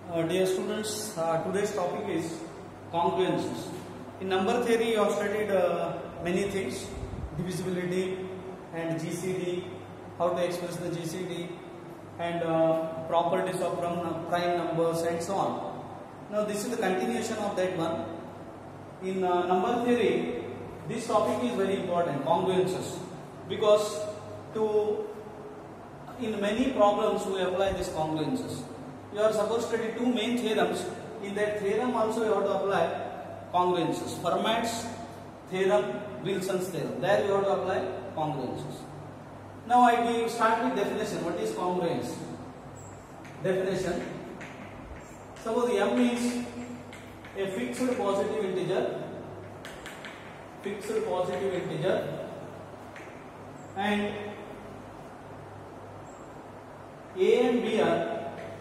Dear students, today's topic is congruences. In number theory, you have studied many things: divisibility and GCD, how to express the GCD, and properties of prime numbers, and so on. Now, this is the continuation of that one. In number theory, this topic is very important, congruences, because in many problems we apply these congruences. You are supposed to study two main theorems. In that theorem also you have to apply congruences. Fermat's theorem, Wilson's theorem. There you have to apply congruences. Now I start with definition. What is congruence? Definition. Suppose M is a fixed positive integer. Fixed positive integer. And A and B are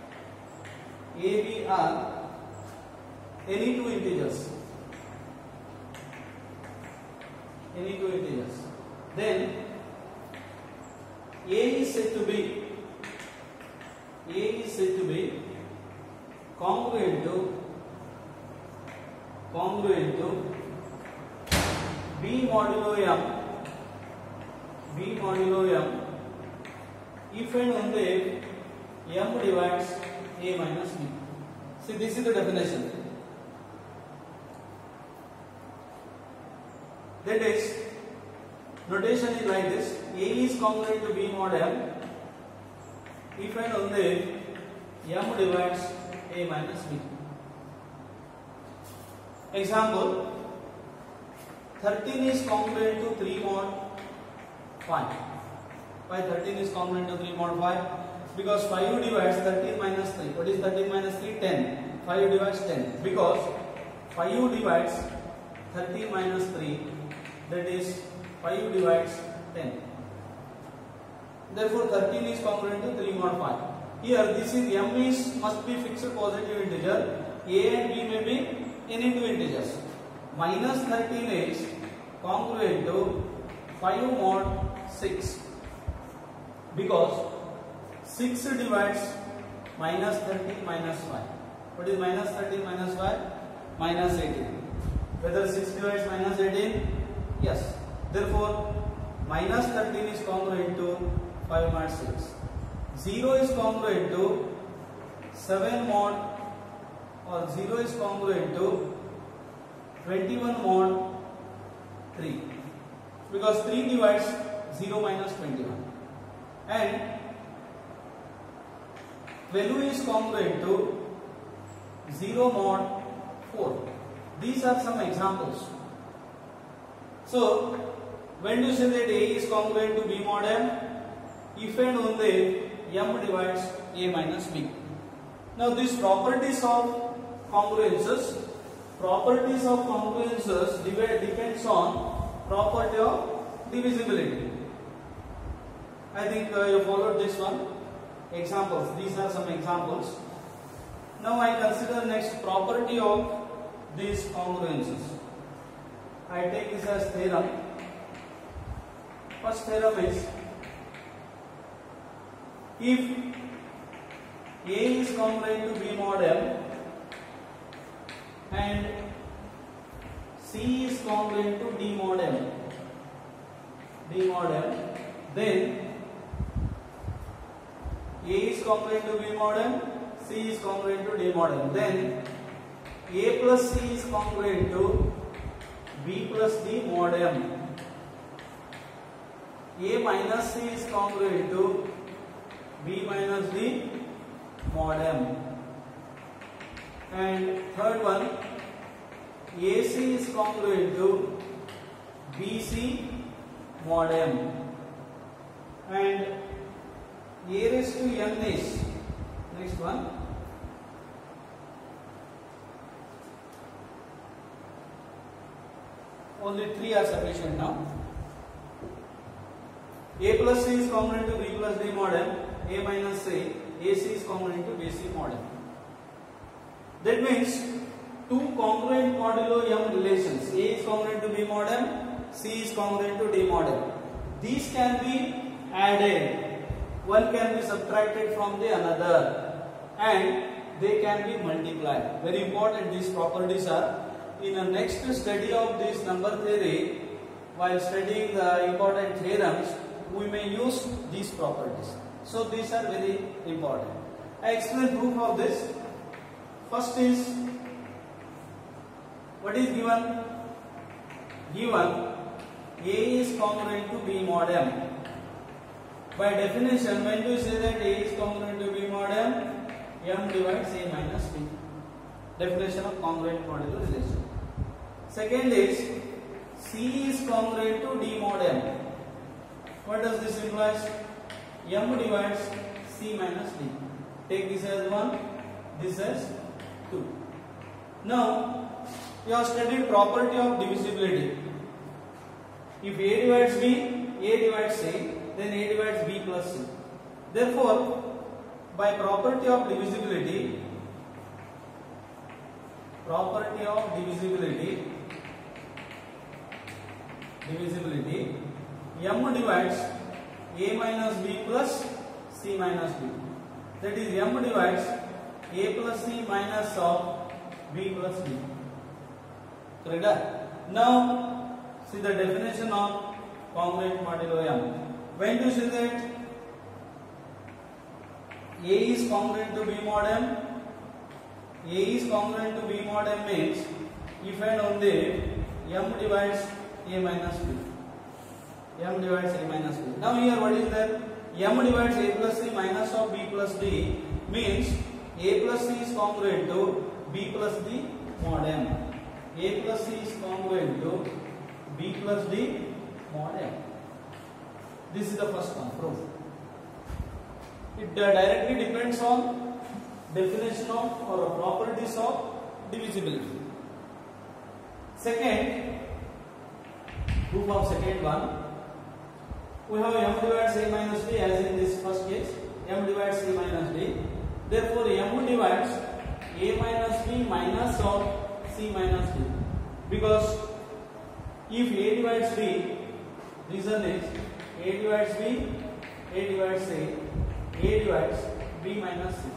any two integers. Then A is said to be congruent to B modulo M if and only M divides A minus B. See, this is the definition. That is, notation is like this: A is congruent to B mod M if and only M divides A minus B. Example: 13 is congruent to 3 mod 5. Why 13 is congruent to 3 mod 5? Because 5 divides 13 minus 3. What is 13 minus 3? 10. 5 divides 10. Because 5 divides 13 minus 3. That is 5 divides 10. Therefore 13 is congruent to 3 mod 5. Here this is M must be fixed positive integer. A and B may be any two integers. Minus 13 is congruent to 5 mod 6. Because 6 divides minus 13 minus 5. What is minus 13 minus 5? Minus 18. Whether 6 divides minus 18? Yes. Therefore, minus 13 is congruent to 5 mod 6. 0 is congruent to 7 mod, or 0 is congruent to 21 mod 3. Because 3 divides 0 minus 21. And value is congruent to 0 mod 4. These are some examples. So, when you say that A is congruent to B mod M, if and only M divides A minus B. Now, these properties of congruences depends on property of divisibility. I think you followed this one. Examples. These are some examples. Now I consider next property of these congruences. I take this as theorem. First theorem is, if A is congruent to B mod M and C is congruent to D mod M, then A is congruent to B mod M, C is congruent to D mod M. Then A plus C is congruent to B plus D mod M. A minus C is congruent to B minus D mod M. And third one, AC is congruent to BC mod M. And A raised to N is next one. Only 3 are sufficient now. A plus C is congruent to B plus D mod M. A minus C, AC is congruent to BC mod M. That means two congruent modulo M relations. A is congruent to B mod M, C is congruent to D mod M. These can be added. One can be subtracted from the another, and they can be multiplied. Very important these properties are. In the next study of this number theory, while studying the important theorems, we may use these properties. So these are very important. I explain proof of this. First is, what is given? Given A is congruent to B mod M. By definition, when do you say that A is congruent to B mod M? M divides A minus B. Definition of congruent modular relation. Second is, C is congruent to D mod M. What does this imply? M divides C minus D. Take this as 1, this as 2. Now, you have studied property of divisibility. If A divides B, A divides C, then A divides B plus C. Therefore, by property of divisibility, M divides A minus B plus C minus B. That is, M divides A plus C minus of B plus D. Correct? Now, see the definition of congruent modulo M. When do you say that A is congruent to B mod M? A is congruent to B mod M means if and only M divides A minus B. M divides A minus B. Now here what is that? M divides A plus C minus of B plus D means A plus C is congruent to B plus D mod M. A plus C is congruent to B plus D mod M. This is the first one, proof. It directly depends on definition of or properties of divisibility. Second, proof of second one. We have M divides A minus D as in this first case. M divides A minus D. Therefore, M divides A minus B minus of C minus D. Because if A divides B, reason is A divides B, A divides A, A divides B minus C.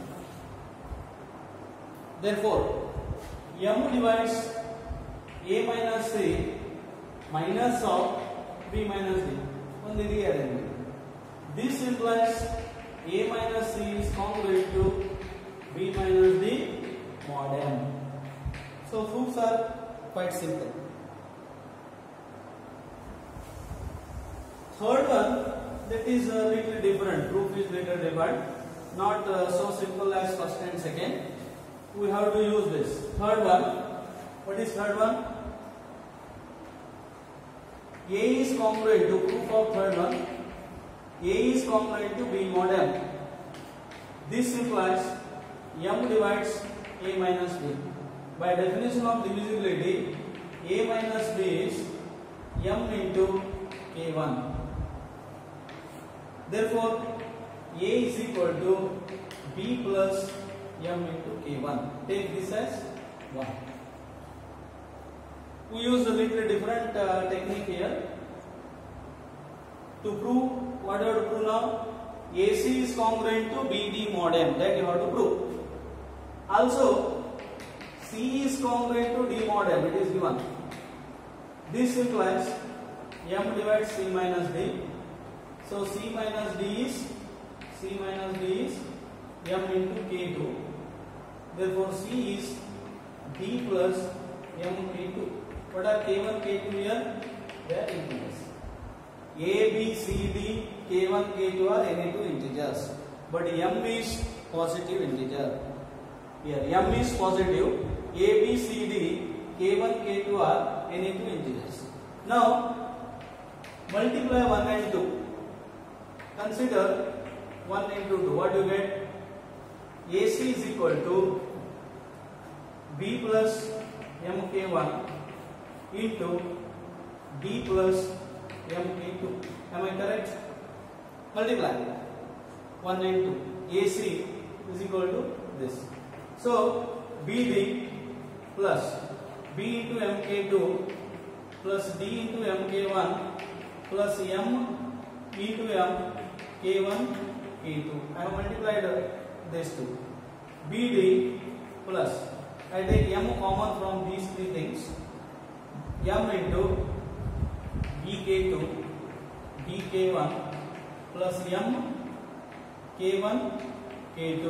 Therefore, M divides A minus C minus of B minus D. On the rearrangement. This implies A minus C is congruent to B minus D mod M. So proofs are quite simple. Third one, that is a little different. Proof is little different. Not so simple as first and second. We have to use this. Third one. What is third one? A is congruent to proof of third one. A is congruent to B mod M. This implies M divides A minus B. By definition of divisibility, A minus B is M into K1. Therefore, A is equal to B plus M into K1. Take this as 1. We use a little different technique here to prove. What do you have to prove now? AC is congruent to BD mod M. That you have to prove. Also, C is congruent to D mod M. It is given. This implies M divides C minus D. So C minus D is M into K2. Therefore, C is D plus M K2. What are K1, K2 here? They are integers. A, B, C, D, K1, K2 are any two integers. But M is positive integer. Here M is positive. A, B, C, D, K1, K2 are any two integers. Now, multiply 1 and 2. Consider 1 into 2. What do you get? AC is equal to B plus MK1 into D plus MK2. Am I correct? Multiply 1 and 2. AC is equal to this. So BD plus B into MK2 plus D into MK1 plus M into M K1 K2. I have multiplied these two. BD plus, I take m common from these three things, m into BK2 BK1 plus m K1 K2.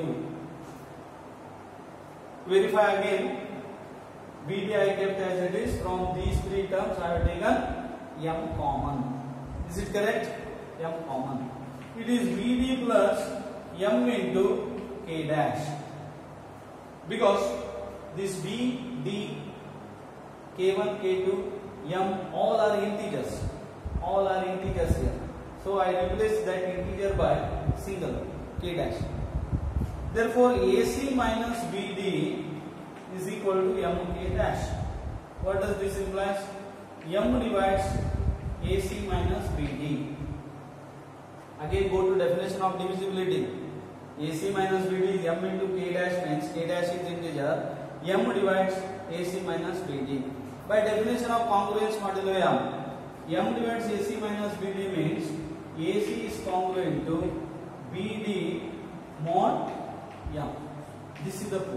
Verify again. BD I kept as it is. From these three terms I have taken m common. Is it correct? M common. It is BD plus m into K dash. Because this B, D, K1, K2, m all are integers. All are integers here. So I replace that integer by single K dash. Therefore AC minus BD is equal to mk dash. What does this imply? M divides AC minus BD. Again go to definition of divisibility. AC minus BD is m into K dash, means K dash is integer. M divides AC minus BD. By definition of congruence modulo M divides AC minus BD means AC is congruent to BD mod M. This is the proof.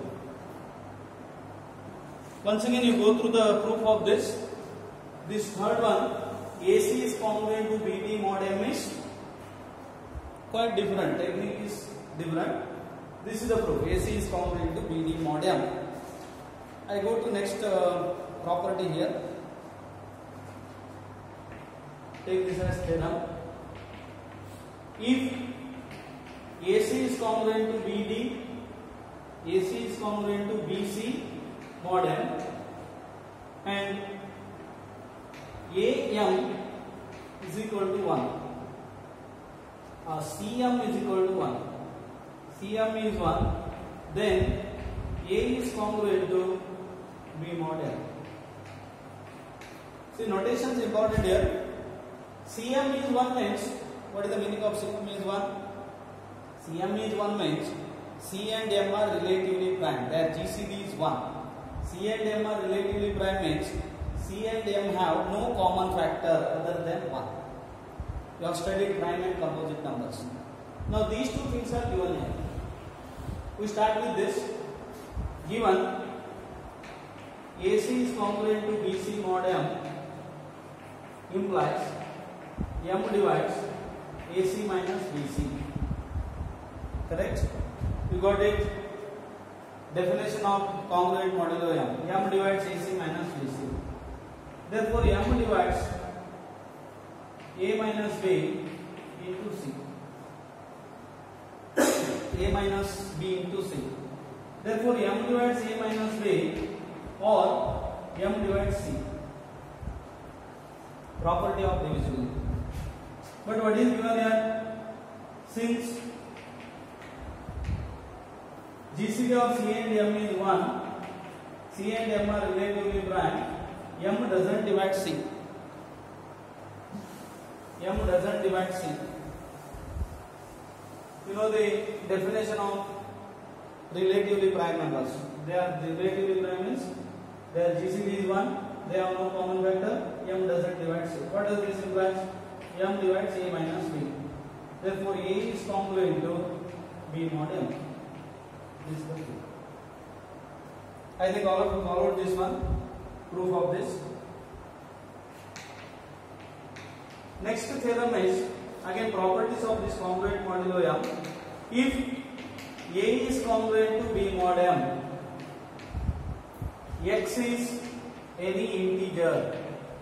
Once again you go through the proof of this. This third one, AC is congruent to BD mod M, is quite different. Technique is different. This is the proof. AC is congruent to BD mod M. I go to next property here. Take this as theorem. If AC is congruent to BD, AC is congruent to BC mod M, and AM is equal to 1, CM is equal to 1, CM is 1, then A is congruent to B mod M. See, notation is important here. CM is 1 means, what is the meaning of CM is 1? CM is 1 means C and M are relatively prime. Their GCD is 1. C and M are relatively prime means C and M have no common factor other than 1. You have studied prime and composite numbers. Now these two things are given here. We start with this. Given AC is congruent to BC mod M implies M divides AC minus BC. Correct? You got it? Definition of congruent modulo M. M divides AC minus BC. Therefore, M divides A minus B into C. A minus B into C. Therefore, M divides A minus B or M divides C. Property of divisibility. But what is given here? Since GCD of C and M is 1, C and M are relatively prime, M doesn't divide C. M doesn't divide C. You know the definition of relatively prime numbers. They are relatively prime means their GCD is 1, they have no common factor, M doesn't divide C. What does this imply? M divides A minus B. Therefore, A is congruent to B mod M. This is the proof. I think all of you followed this one. Proof of this. Next theorem is again properties of this congruent modulo M. If A is congruent to B mod M, X is any integer,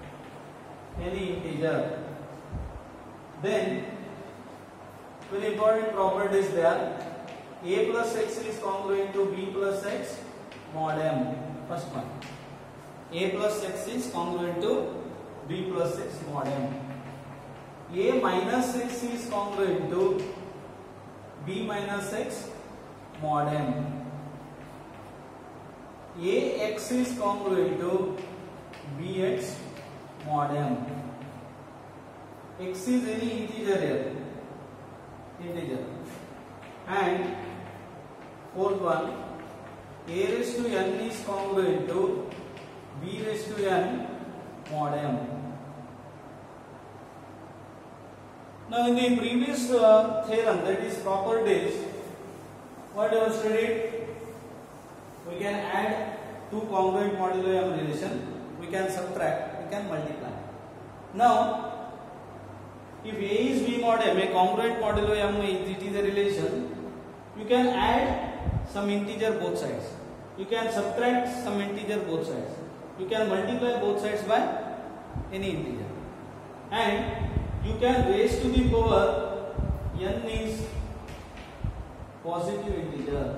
then very important property is there. A plus X is congruent to B plus X mod M. First one. A plus X is congruent to B plus X mod M. A minus X is congruent to B minus X mod M. AX is congruent to BX mod M. X is any integer here. And fourth one, A raised to N is congruent to B raised to N mod M. Now in the previous theorem, that is properties, what you have studied? we can add two congruent modulo m relation, we can subtract, we can multiply. Now, if A is B mod m, a congruent modulo m, it is a relation, you can add some integer both sides. You can subtract some integer both sides. You can multiply both sides by any integer. And you can raise to the power n is positive integer.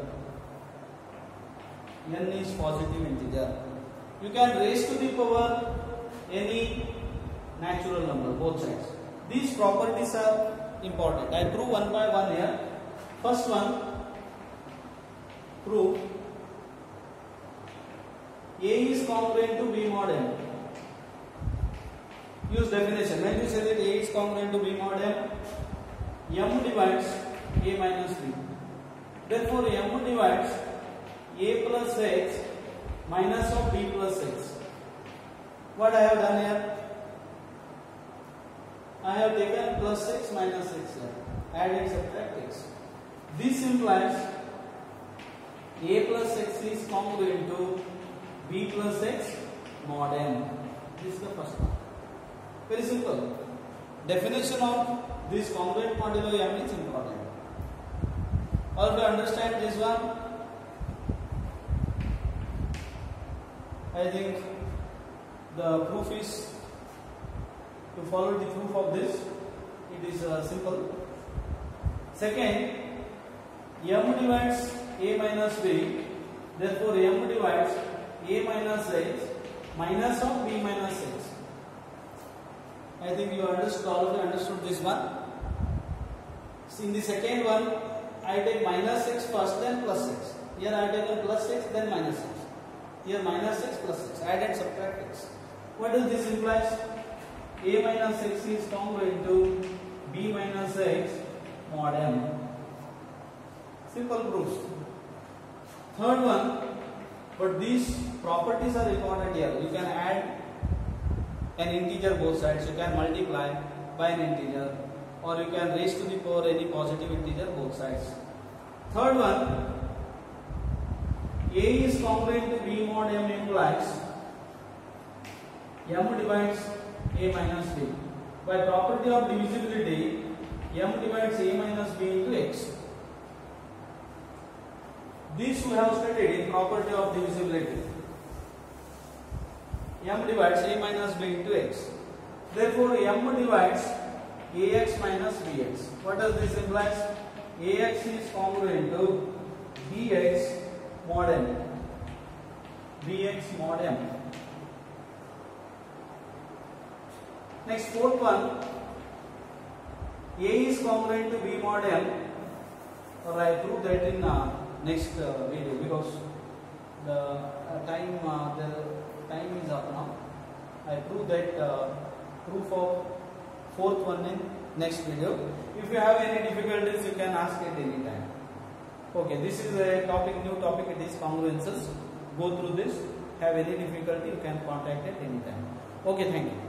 N is positive integer. You can raise to the power any natural number, both sides. These properties are important. I prove one by one here. First one, prove A is congruent to B mod m. Use definition. When you say that A is congruent to B mod m, m divides A minus B. Therefore, m divides A plus x minus of B plus x. What I have done here? I have taken plus x minus x here. Add and subtract x. This implies A plus x is congruent to B plus x mod m. This is the first one. Very simple. Definition of this congruent modulo m is important. Or if you understand this one, I think the proof is, to follow the proof of this, it is simple. Second, m divides A minus B, therefore m divides A minus x minus of B minus x. I think you understood, all of you understood this one. So in the second one, I take minus x first, then plus x. Here I take plus x, then minus x. Here minus x plus x. Add and subtract x. What does this imply? A minus x is congruent to B minus x mod m. Simple proofs. Third one, but these properties are important here. You can add an integer both sides. You can multiply by an integer, or you can raise to the power any positive integer both sides. Third one, A is congruent to B mod m implies m divides A minus B. By property of divisibility, m divides A minus B into x. This we have studied in property of divisibility. M divides A minus B into x. Therefore, m divides Ax minus Bx. What does this imply? Ax is congruent to Bx mod m. Bx mod m. Next, fourth one, A is congruent to B mod m. Or I prove that in next video, because the time is up now. I prove that proof of fourth one in next video. If you have any difficulties, you can ask at any time. Okay, this is a topic, new topic. It is congruences. Go through this. Have any difficulty, you can contact at any time. Okay, thank you.